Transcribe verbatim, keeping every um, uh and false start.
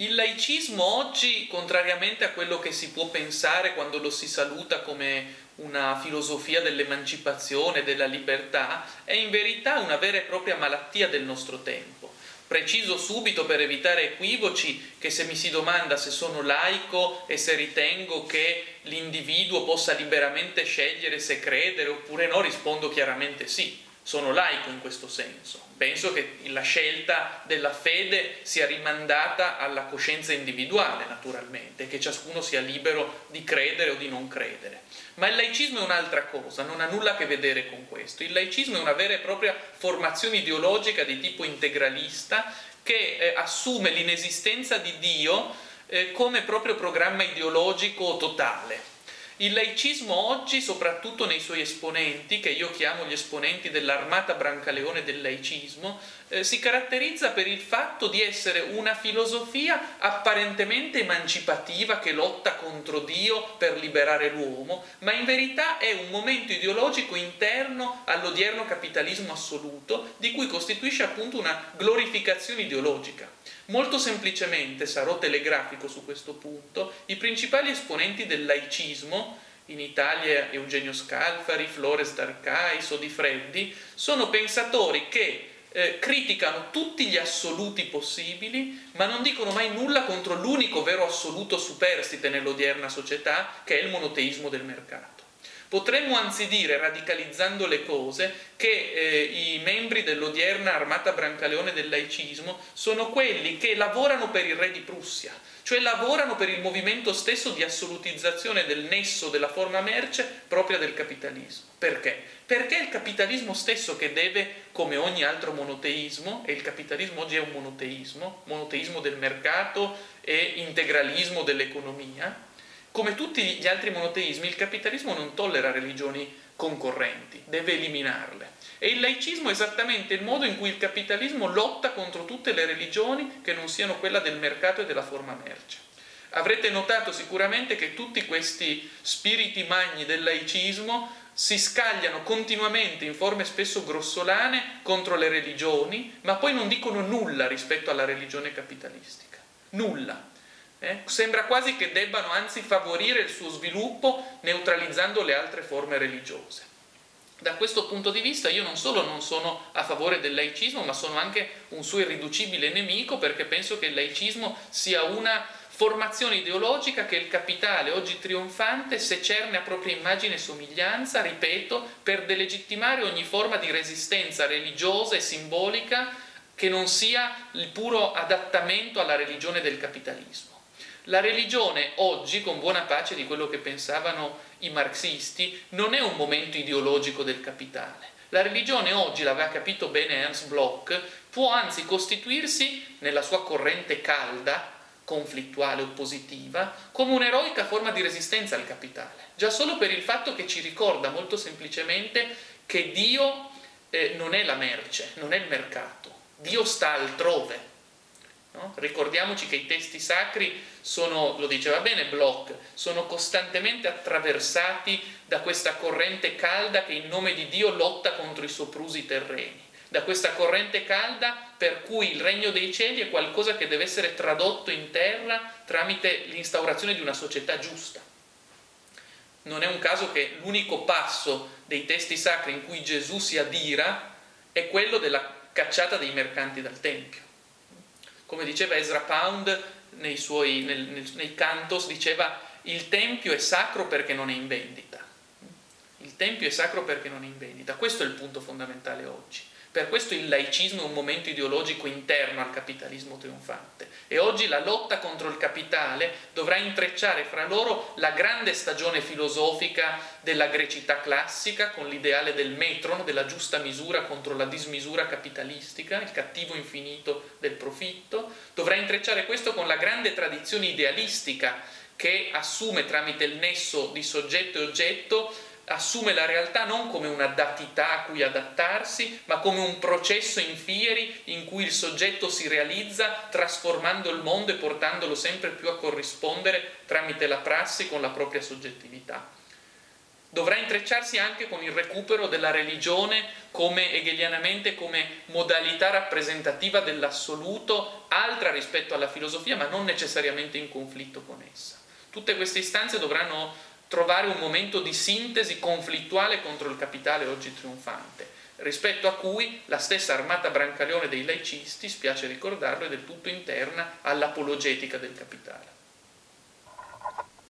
Il laicismo oggi, contrariamente a quello che si può pensare quando lo si saluta come una filosofia dell'emancipazione, della libertà, è in verità una vera e propria malattia del nostro tempo. Preciso subito, per evitare equivoci, che se mi si domanda se sono laico e se ritengo che l'individuo possa liberamente scegliere se credere oppure no, rispondo chiaramente sì. Sono laico in questo senso. Penso che la scelta della fede sia rimandata alla coscienza individuale, naturalmente, che ciascuno sia libero di credere o di non credere. Ma il laicismo è un'altra cosa, non ha nulla a che vedere con questo. Il laicismo è una vera e propria formazione ideologica di tipo integralista che eh, assume l'inesistenza di Dio eh, come proprio programma ideologico totale. Il laicismo oggi, soprattutto nei suoi esponenti, che io chiamo gli esponenti dell'armata Brancaleone del laicismo, eh, si caratterizza per il fatto di essere una filosofia apparentemente emancipativa che lotta contro Dio per liberare l'uomo, ma in verità è un momento ideologico interno all'odierno capitalismo assoluto, di cui costituisce appunto una glorificazione ideologica. Molto semplicemente, sarò telegrafico su questo punto, i principali esponenti del laicismo, in Italia Eugenio Scalfari, Flores d'Arcais o Di Freddi, sono pensatori che eh, criticano tutti gli assoluti possibili, ma non dicono mai nulla contro l'unico vero assoluto superstite nell'odierna società, che è il monoteismo del mercato. Potremmo anzi dire, radicalizzando le cose, che eh, i membri dell'odierna armata Brancaleone del laicismo sono quelli che lavorano per il re di Prussia, cioè lavorano per il movimento stesso di assolutizzazione del nesso della forma merce propria del capitalismo. Perché? Perché è il capitalismo stesso che deve, come ogni altro monoteismo, e il capitalismo oggi è un monoteismo, monoteismo del mercato e integralismo dell'economia. Come tutti gli altri monoteismi, il capitalismo non tollera religioni concorrenti, deve eliminarle. E il laicismo è esattamente il modo in cui il capitalismo lotta contro tutte le religioni che non siano quella del mercato e della forma merce. Avrete notato sicuramente che tutti questi spiriti magni del laicismo si scagliano continuamente in forme spesso grossolane contro le religioni, ma poi non dicono nulla rispetto alla religione capitalistica. Nulla. Eh? Sembra quasi che debbano anzi favorire il suo sviluppo neutralizzando le altre forme religiose. Da questo punto di vista io non solo non sono a favore del laicismo, ma sono anche un suo irriducibile nemico, perché penso che il laicismo sia una formazione ideologica che il capitale, oggi trionfante, secerne a propria immagine e somiglianza, ripeto, per delegittimare ogni forma di resistenza religiosa e simbolica che non sia il puro adattamento alla religione del capitalismo. La religione oggi, con buona pace di quello che pensavano i marxisti, non è un momento ideologico del capitale. La religione oggi, l'aveva capito bene Ernst Bloch, può anzi costituirsi nella sua corrente calda, conflittuale, oppositiva, come un'eroica forma di resistenza al capitale. Già solo per il fatto che ci ricorda molto semplicemente che Dio eh, non è la merce, non è il mercato. Dio sta altrove. No? Ricordiamoci che i testi sacri sono, lo diceva bene Bloch, sono costantemente attraversati da questa corrente calda che in nome di Dio lotta contro i soprusi terreni, da questa corrente calda per cui il regno dei cieli è qualcosa che deve essere tradotto in terra tramite l'instaurazione di una società giusta. Non è un caso che l'unico passo dei testi sacri in cui Gesù si adira è quello della cacciata dei mercanti dal Tempio. Come diceva Ezra Pound nei suoi nel, nel, nei cantos, diceva: il Tempio è sacro perché non è in vendita. Il Tempio è sacro perché non è in vendita. Questo è il punto fondamentale oggi. Per questo il laicismo è un momento ideologico interno al capitalismo trionfante. E oggi la lotta contro il capitale dovrà intrecciare fra loro la grande stagione filosofica della grecità classica, con l'ideale del metron, della giusta misura contro la dismisura capitalistica, il cattivo infinito del profitto. Dovrà intrecciare questo con la grande tradizione idealistica che assume tramite il nesso di soggetto e oggetto, assume la realtà non come una datità a cui adattarsi, ma come un processo in fieri in cui il soggetto si realizza trasformando il mondo e portandolo sempre più a corrispondere tramite la prassi con la propria soggettività. dovrà intrecciarsi anche con il recupero della religione come hegelianamente come modalità rappresentativa dell'assoluto, altra rispetto alla filosofia, ma non necessariamente in conflitto con essa. Tutte queste istanze dovranno trovare un momento di sintesi conflittuale contro il capitale oggi trionfante, rispetto a cui la stessa armata Brancaleone dei laicisti, spiace ricordarlo, è del tutto interna all'apologetica del capitale.